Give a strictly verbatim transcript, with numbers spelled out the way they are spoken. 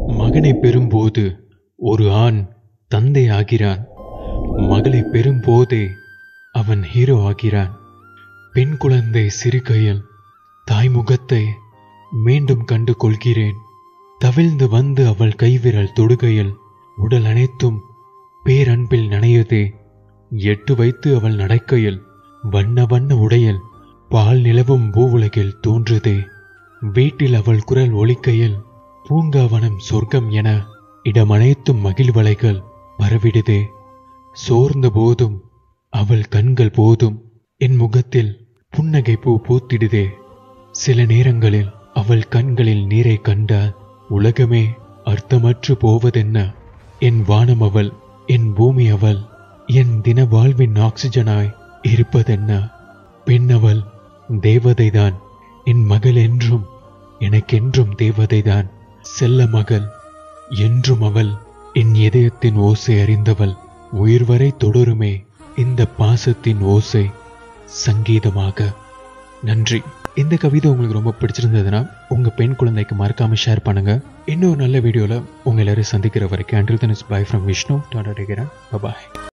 மகனை பெறும்போது ஒரு ஆண் தந்தை ஆகிறான். மகளை பெறும்போதே அவன் ஹீரோ ஆகிறான். பெண் குழந்தை சிறுகையில் தாய்முகத்தை மீண்டும் கண்டு கொள்கிறேன். தவிழ்ந்து வந்து அவள் கைவிரல் தொடுகையில் உடல் அனைத்தும் பேரன்பில் நனையுதே. எட்டு வைத்து அவள் நடக்கையில் வண்ண வண்ண உடையில் பால் நிலவும் பூவுலகில் தோன்றுதே. வீட்டில் அவள் குரல் ஒலிக்கையில் பூங்காவனம் சொர்க்கம் என இடமனைத்தும் மகிழ்வலைகள் பரவிடுதே. சோர்ந்த போதும் அவள் கண்கள் போதும் என் முகத்தில் புன்னகை பூ பூத்திடுதே. சில நேரங்களில் அவள் கண்களில் நீரை கண்டால் உலகமே அர்த்தமற்று போவதென்ன. என் வானம் அவள், என் பூமி அவள், என் தின வாழ்வின் ஆக்சிஜனாய் இருப்பதென்ன. பெண் அவள் தேவதைதான், என் மகள் என்றும் எனக்கென்றும் தேவதைதான். செல்ல மகள் என்றும் அவள், என் இதயத்தின் ஓசை அறிந்தவள். உயிர் வரை தொடருமே இந்த பாசத்தின் ஓசை சங்கீதமாக. நன்றி. இந்த கவிதை உங்களுக்கு ரொம்ப பிடிச்சிருந்ததுன்னா உங்க பெண் குழந்தைக்கு மறக்காம ஷேர் பண்ணுங்க. இன்னொரு நல்ல வீடியோல உங்க எல்லாரும் சந்திக்கிற வரைக்கும் until then it's bye from Vishnoo. டாடா டேக் கேர். பை.